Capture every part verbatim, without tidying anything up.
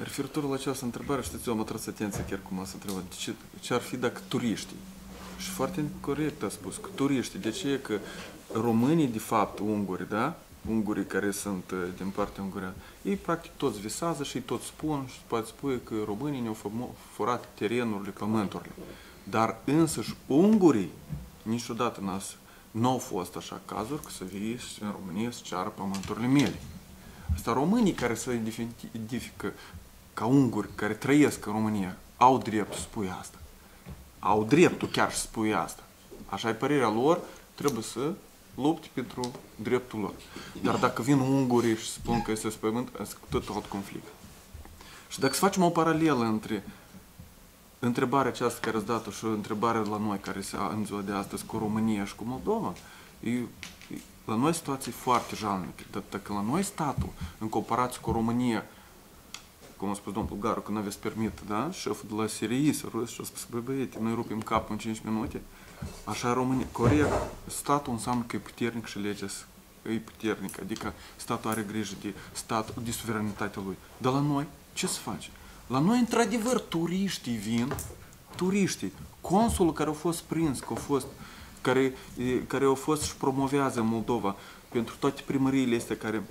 Referitor la această întrebare, știți, eu am atras atenția chiar cum ați întrebat. Ce, ce ar fi dacă turiștii? Și foarte corect a spus, că turiștii. De ce? Că românii, de fapt, unguri, da? Ungurii care sunt din partea ungureană, ei practic toți visează și toți spun și poate spune că românii ne-au furat terenurile, pământurile. Dar însăși ungurii niciodată nu au fost așa cazuri că să vii în România să ceară pământurile mele. Asta românii care se identifică ca unguri, care trăiesc în România, au dreptul să spui asta. Au dreptul chiar să spui asta. Așa e părerea lor, trebuie să lupte pentru dreptul lor. Dar dacă vin ungurii și spun că este pământ, este tot alt conflict. Și dacă să facem o paralelă între întrebarea aceasta care ați dat-o și întrebarea la noi care se în ziua de astăzi cu România și cu Moldova, e, e, la noi situația e foarte jalnică. Dar dacă la noi statul, în comparație cu România, cum a spus domnul Bulgaru, că nu aveți permit, da? Șeful de la S R I, să râs și a spus, băi băiete, noi rupim capul în cinci minute. Așa România, corect, statul înseamnă că e puternic și legea e puternică, adică statul are grijă de statul, de suveranitatea lui. Dar la noi, ce se face? La noi, într-adevăr, turiștii vin, turiștii, consulul care a fost prins, că a fost, care, care au fost și promovează Moldova pentru toate primăriile astea care,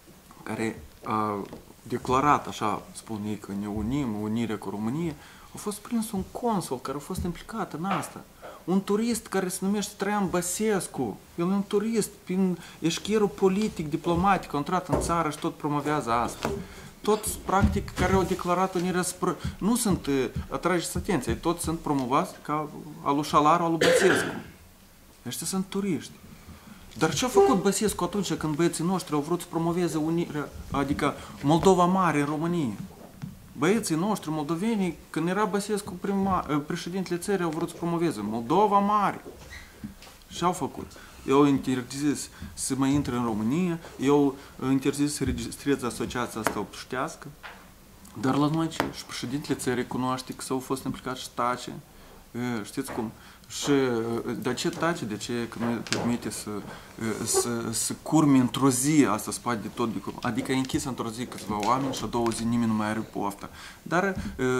care a declarat, așa spun ei, că ne unim, unirea cu România, a fost prins un consul care a fost implicat în asta. Un turist care se numește Traian Băsescu. El e un turist prin eșcherul politic, diplomatic, a intrat în țară și tot promovează asta. Toți, practic, care au declarat unirea spre... Nu sunt, atrageți atenție, toți sunt promovați ca alu Șalaru, alu Băsescu. Ăștia sunt turiști. Dar ce a făcut Băsescu atunci când băieții noștri au vrut să promoveze unirea, adică Moldova Mare în România? Băieții noștri, moldovenii, când era Băsescu prima, președintele țării, au vrut să promoveze Moldova Mare. Și au făcut. Eu interzis să mai intre în România, eu interzis să registreze asociația asta obștească, dar la noi ce? Și președintele țării cunoaște că s-au fost implicat și tace. Știți cum? Și de ce tace? De ce că nu permite să, să, să curmi într-o zi asta spate de tot de cum? Adică e închis într-o zi câțiva oameni și a doua zi nimeni nu mai are pofta. Dar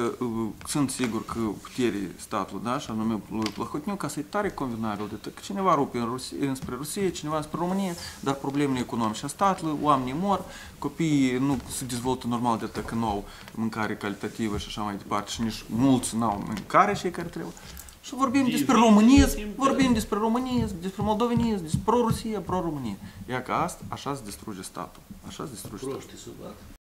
sunt sigur că puterii statului, da, și anume lui Plahotniuc, ca să-i tare convenabil de tot, că cineva rupe în Rusie, înspre Rusie, cineva înspre România, dar problemele economice a statului, oamenii mor, copiii nu se dezvoltă normal de atât că nu au mâncare calitativă și așa mai departe și nici mulți nu au mâncare cei care trebuie. Și vorbim despre românism, vorbim despre românism, despre moldovenism, despre pro-Rusia, pro-România. Ia că asta, așa se distruge statul. Așa se distruge statul.